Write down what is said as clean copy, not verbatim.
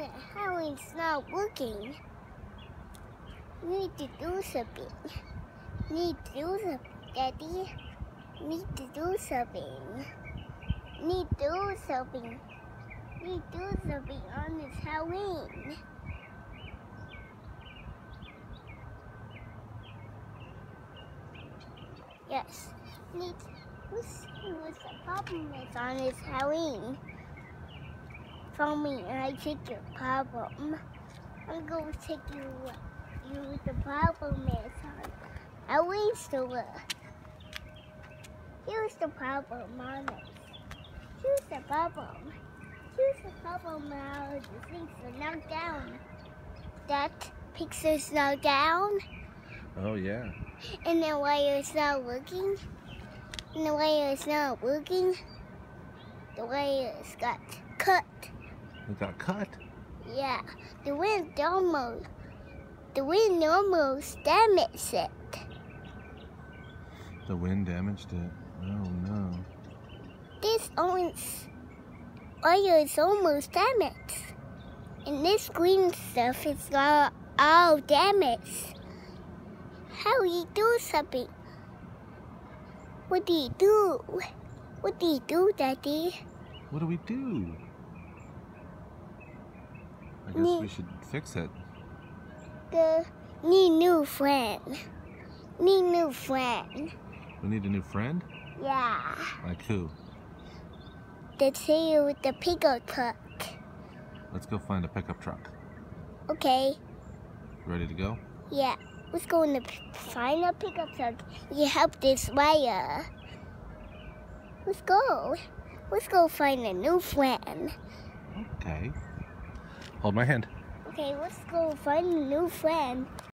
Halloween's not working. Need to do something. Need to do something, Daddy. Need to do something. Need to do something. Need to do something on this Halloween. Yes. What's the problem is on this Halloween? Tell me and I take your problem. I'm going to take you the problem is on Halloween store. Here's the problem on this. Here's the problem. Here's the problem now. The things are knocked down. That picture's knocked down. Oh yeah. And the wire's not working. And the wire's not working. The wire's got cut. It got cut? Yeah. The wind almost damaged it. The wind damaged it. Oh no. This wire is almost damaged. And this green stuff is all damaged. How do you do something? What do you do? What do you do, Daddy? What do we do? I guess we should fix it. Need new friend. Need new friend. We need a new friend? Yeah. Like who? The tail with the pickup truck. Let's go find a pickup truck. Okay. Ready to go? Yeah. Let's go in find a pickup truck. You help this wire. Let's go. Let's go find a new friend. Okay. Hold my hand. Okay, let's go find a new friend.